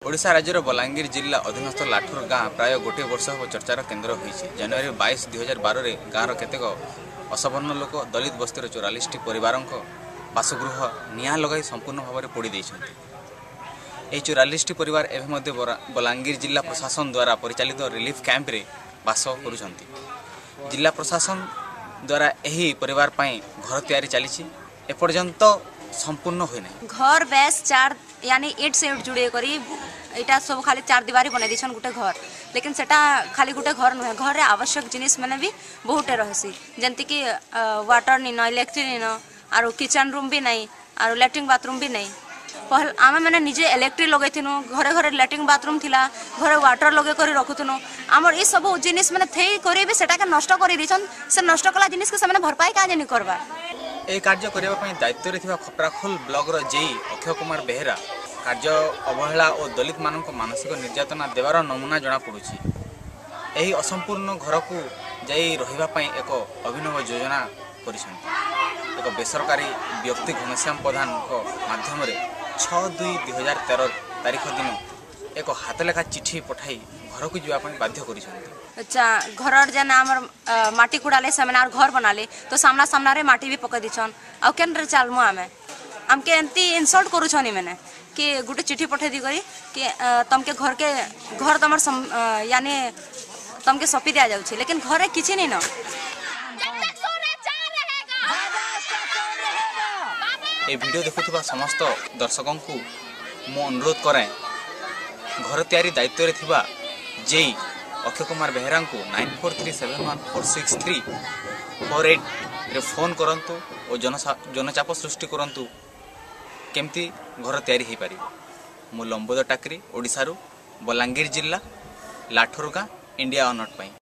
ओडिशा राज्यर बलांगीर जिला अधीनस्थ लाठुर गाँ प्राय गोटे वर्ष हम चर्चार केन्द्र होती। जनवरी 22, 2012 में गाँवर केतेक असवर्ण लोक दलित बस्तीर 44टी परिवार बासगृह निआं लगाई संपूर्ण भाव में पोड़ी देइछन्ति। यह 44टी परिवार एवं बलांगीर जिला प्रशासन द्वारा परिचालित रिलीफ कैंप रे बास करुछन्ति। जिला प्रशासन द्वारा यही परिवार पाई घर तैयारी चली एपर्यंत संपूर्ण हुए नहीं। घर बेस 4 यानी 8 से 8 जुड़े करी इटा सब खाली 4 दीवारी बना दीछन गुटे घर, लेकिन सेटा खाली गुटे घर नुहे। घर रे आवश्यक जिनिस माने भी बहुते रहसी, जंती कि वाटर नी न, इलेक्ट्रिक नी न, आरो किचन रूम भी नहीं, आरो लैट्रिन बाथरूम भी नहीं। पहल आमे माने निजे इलेक्ट्रिक लगैथिनु, घरे घरे लैट्रिन बाथरूम थिला, घरे वाटर लगे करी रखुथुनु। हमर ई सब जिनिस माने थेई करे भी सेटा के नष्ट करी दिछन। से नष्ट कला जिनिस के से भरपाई का जेनी करबा। ए कार्य करने दायित्व रे खपराखोल ब्लॉक जेई अक्षय कुमार बेहेरा कार्य अवहेला और दलित मानक मानसिक निर्यातना देवार नमूना जना पड़ुछि। यही असंपूर्ण घर को जाई रहिबा पई एक अभिनव योजना करिसंति। एक बेसरकारी व्यक्ति घनश्याम प्रधान माध्यम 6/2/2013 तारीख दिन एक हाथ लेखा चिठी पठाई घर को जावाई बाध्य करिसंति। अच्छा घर जेन आमर माटी कुड़ाले से घर बनाले तो सामना सामना रे माटी भी पकई दिछन। आ केन रे चालमु आमके एंती इंसल्ट करूछनी मैंने कि गुटे चिठी पठे दी करी कि तमके घर तमर यानी तमके सपी दिया जाउछि, लेकिन घरे किछि नहीं न। ए वीडियो देखुथिबा समस्त दर्शकों को मु अनुरोध करें घर तैयारी दायित्व रे थिबा जेई अक्षय कुमार बेहेरा को 9437146348 रे फोन करंतु और जनचाप सृष्टि करंतु केमती घर तैयारी हो पार। मु लंबोदर टाकरी ओडिशा बलांगीर जिला लाठुर गाँ इंडिया अनट।